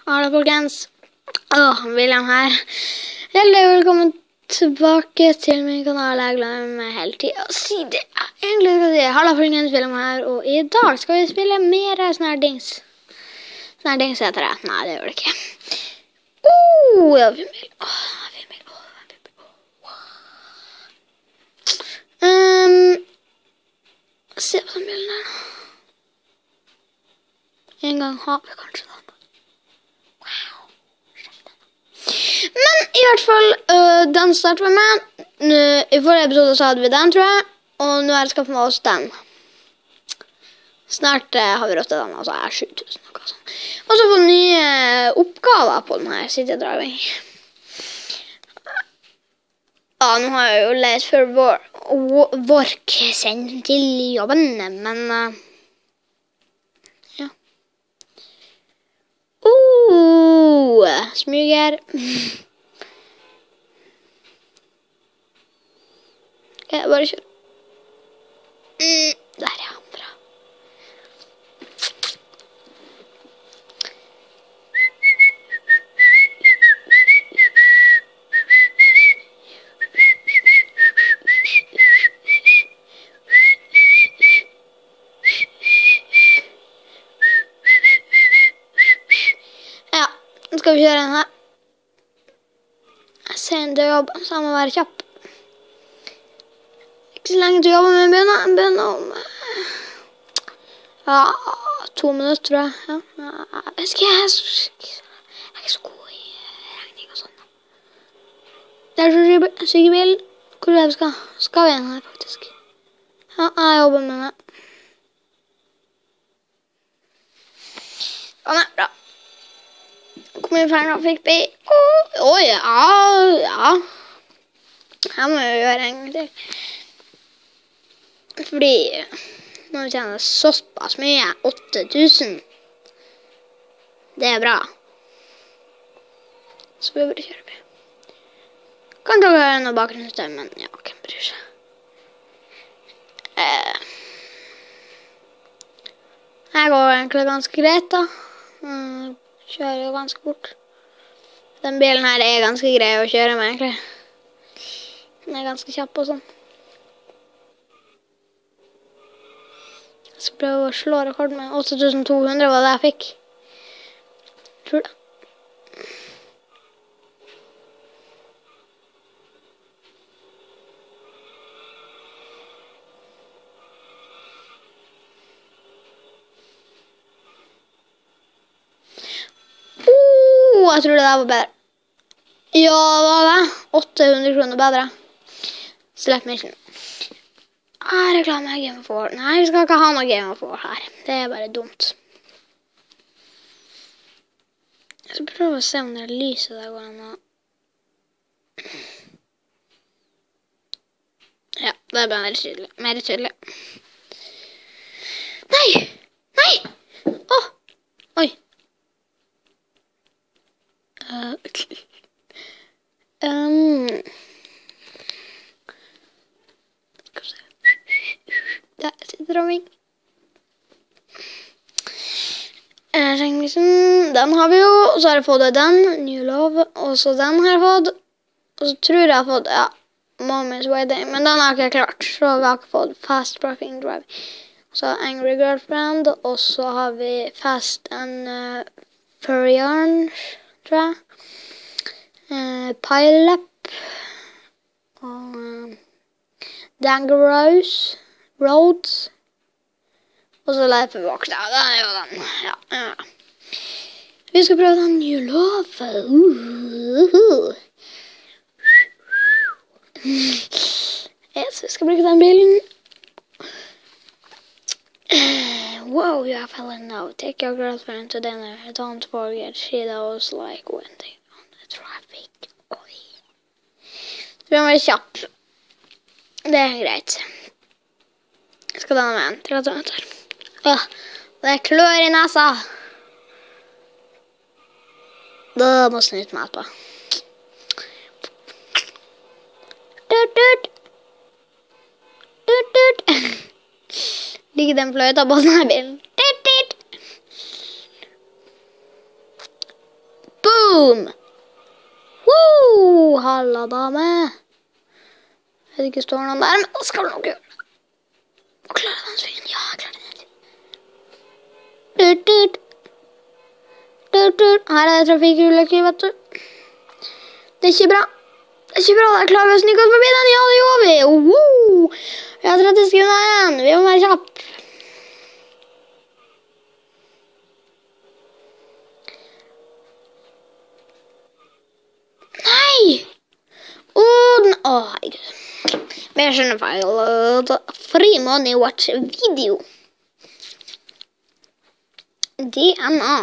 Hallo folkens. William her. Hjertelig velkommen tilbake til min kanal. Jeg glemmer meg hele tiden å si det. Egentlig skal jeg si hallo folkens, William her. Og i dag skal vi spille mer sånne her dings. Sånne her dings heter det. Nei, det gjør det ikke. Ja, filmbil. Se på den bilen der. En gang har vi kanskje den. Men i hvert fall, den starter vi med. I forrige episode så hadde vi den, tror jeg. Og nå har jeg skaffet med oss den. Snart har vi rått til den, altså er 7000 noe sånt. Og så får vi nye oppgaver på denne City Driving. Ja, nå har jeg jo lest for Vork sendt til jobben, men ja. Smyger. Ok, bare kjør. Der, ja, bra. Ja, nå skal vi kjøre den her. Jeg ser en til jobb, så jeg må være kjapp. Ikke så lenge til å jobbe med begynner om 2 minutter, tror jeg. Ja. Jeg er ikke så god i regning og sånn. Det er så sykebil. Hvor er det vi skal vi igjen her, faktisk? Ja, jeg jobber med det. Ja, nei, bra. Hvor mye penger da fikk vi? Ja. Her må jeg gjøre en gang til. Fordi når vi tjener såpass mye, 8000, det er bra. Så vi bare kjører på. Kan dere høre noe bakgrunnsstøy, men ja, hvem bryr seg? Her går egentlig ganske greit da. Kjører jo ganske fort. Den bilen her er ganske grei å kjøre med, egentlig. Den er ganske kjapp og sånn. Jeg skal prøve å slå rekord med 8200 var det jeg fikk. Tror det. Jeg tror det der var bedre. Ja, det var det. 800 kroner bedre. Select mission. Reklame er Game of War. Nei, vi skal ikke ha noe Game of War her. Det er bare dumt. Jeg skal prøve å se om det er lyset der går an å... Ja, det er bare mer tydelig. Nei! Oi! Der sitter Driving. Den har vi jo, og så har jeg fått den, New Love, og så den har jeg fått, og så tror jeg har fått, Mommy's Wedding, men den har jeg ikke klart, så vi har ikke fått Fast Trucking Driving. Så Angry Girlfriend, og så har vi Fast and Furion, tror jeg. Pile-up, og Dangerous Roads, og så Life of Walk, den er jo den, ja. Vi skal prøve den New Love. Yes, vi skal bruke den bilen. Wow, you have fallen now. Take your girlfriend to dinner. Don't forget she knows like when they on the traffic. Oi. Så vi må være kjapp. Det er greit. Jeg skal denne med en 30 minutter. Det klør i nesa. Da må jeg snyte meg etterpå. Ligger den fløyta på denne bilen. Boom! Wow! Halla, dame. Jeg vet ikke, står noen der, men da skal du nok gjøre det. Og klarer den svingen? Ja, jeg klarer den. Her er det trafikkulykke, vet du. Det er ikke bra. Det er ikke bra, da klarer vi å snike oss forbi den. Ja, det gjør vi. Vi har 30 sekunder igjen. Vi må være kjapp. Nei! Herregud. Men jeg skjønner feil. Free money watch video. DNA.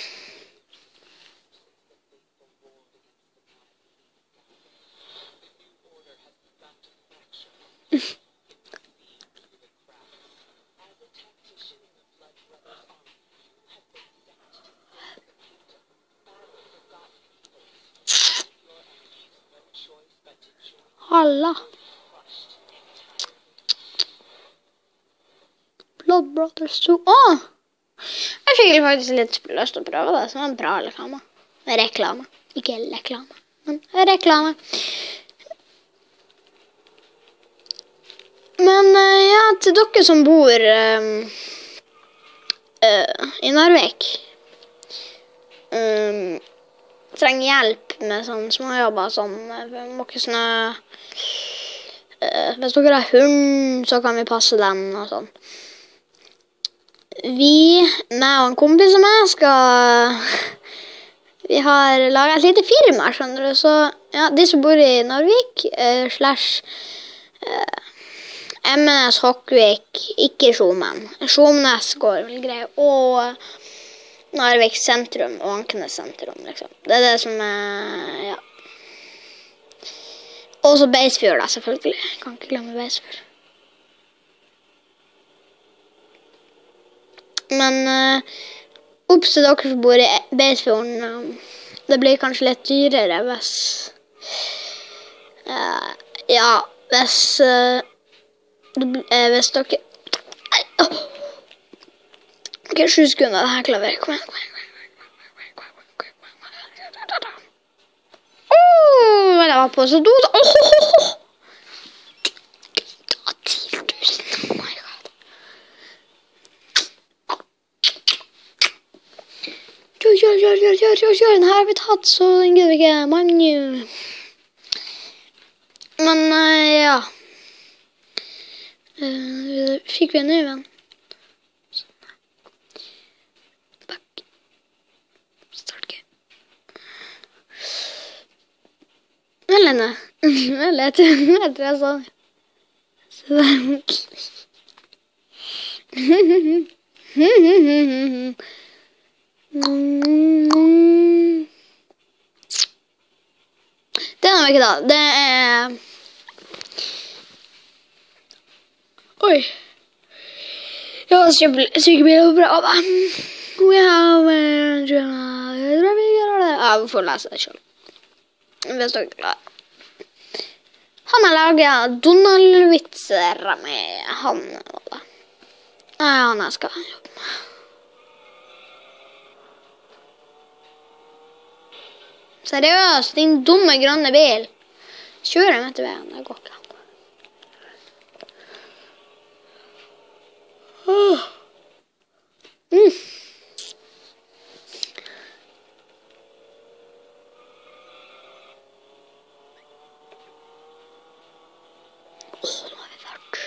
Halla. Blood Brothers 2. Jeg fikk faktisk litt lyst til å prøve det, som en bra reklame. Reklame. Ikke reklame, men reklame. Men ja, til dere som bor i Narvik, trenger hjelp med sånne småjobber som måkesnø. Hvis dere har hund, så kan vi passe den og sånn. Meg og en kompis av meg, vi har laget et lite firma, skjønner du, så ja, de som bor i Narvik, / Emnes, Hokkvik, ikke Skjomen. Skjomnes går vel grei, og Narvik sentrum og Ankenes sentrum, liksom. Det er det som ja. Også Beisfjord, da, selvfølgelig. Jeg kan ikke glemme Beisfjord. Men opps til dere som bor i Beisfjorden, det blir kanskje litt dyrere hvis ja, hvis dere ok, 7 sekunder, det her klarer vi. Kom igjen. Det var på så dot. Det var 10 000. Oh my god. Kjør. Den her har vi tatt, så den gidder vi ikke. Men ja. Fikk vi en ny venn? Back. Start game. Lene. Jeg tror jeg sa det. Så det er ikke da. Det er oi. Ja, sykebil og bra. Vi får lese det selv. Hvis dere er klar. Han har laget Donald-vitser med han. Ja, han jeg skal jobbe med. Seriøst, din dumme grønne bil. Kjører jeg med til veien, det går ikke. Nå har vi vært.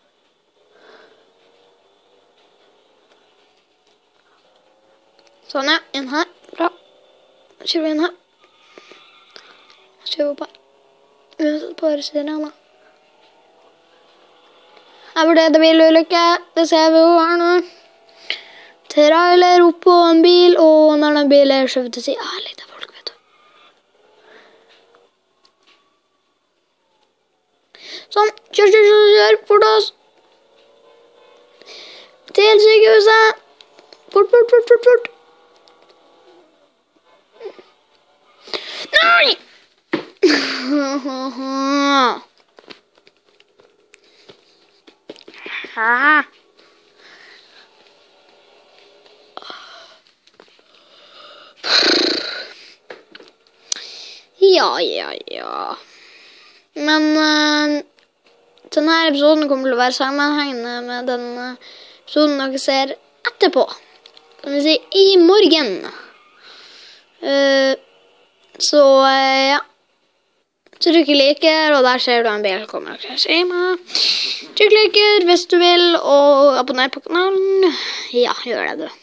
Sånn, ja. Inn her. Bra. Kjører vi inn her. Kjører vi opp her. Vi har satt på høyre siden igjen, da. Her var det bilulykke. Det ser vi jo her nå. Trailer opp på en bil, og når den bilen er skjøvet til siden. Litt av folk, vet du. Sånn, kjør, fort oss. Til sykehuset. Fort. Nei! Ja. Men denne episoden kommer til å være sammenhengende med den episoden dere ser etterpå. Kan vi si i morgen. Så ja. Trykk liker, og der ser du en bil kommer til Krashima. Trykk liker hvis du vil, og abonner på kanalen. Ja, gjør det du.